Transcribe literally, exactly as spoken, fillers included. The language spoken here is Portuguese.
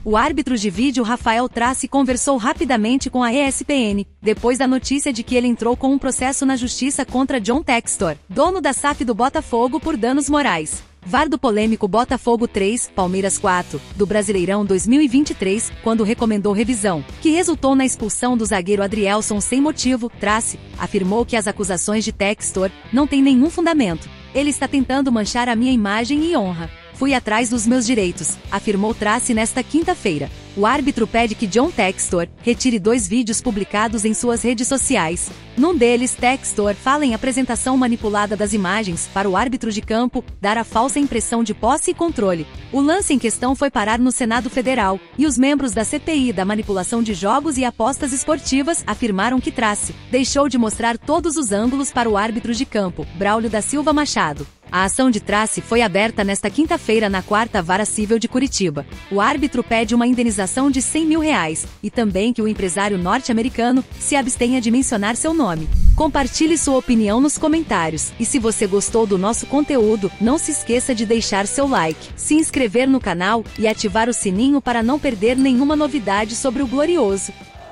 O árbitro de vídeo Rafael Tracy conversou rapidamente com a E S P N, depois da notícia de que ele entrou com um processo na justiça contra John Textor, dono da S A F do Botafogo, por danos morais. V A R do polêmico Botafogo três, Palmeiras quatro, do Brasileirão dois mil e vinte e três, quando recomendou revisão, que resultou na expulsão do zagueiro Adrielson sem motivo. Tracy afirmou que as acusações de Textor não têm nenhum fundamento. Ele está tentando manchar a minha imagem e honra. Fui atrás dos meus direitos, afirmou Tracy nesta quinta-feira. O árbitro pede que John Textor retire dois vídeos publicados em suas redes sociais. Num deles, Textor fala em apresentação manipulada das imagens para o árbitro de campo dar a falsa impressão de posse e controle. O lance em questão foi parar no Senado Federal, e os membros da C P I da manipulação de jogos e apostas esportivas afirmaram que Tracy deixou de mostrar todos os ângulos para o árbitro de campo, Braulio da Silva Machado. A ação de Tracy foi aberta nesta quinta-feira na quarta Vara Cível de Curitiba. O árbitro pede uma indenização de cem mil reais, e também que o empresário norte-americano se abstenha de mencionar seu nome. Compartilhe sua opinião nos comentários, e se você gostou do nosso conteúdo, não se esqueça de deixar seu like, se inscrever no canal e ativar o sininho para não perder nenhuma novidade sobre o Glorioso.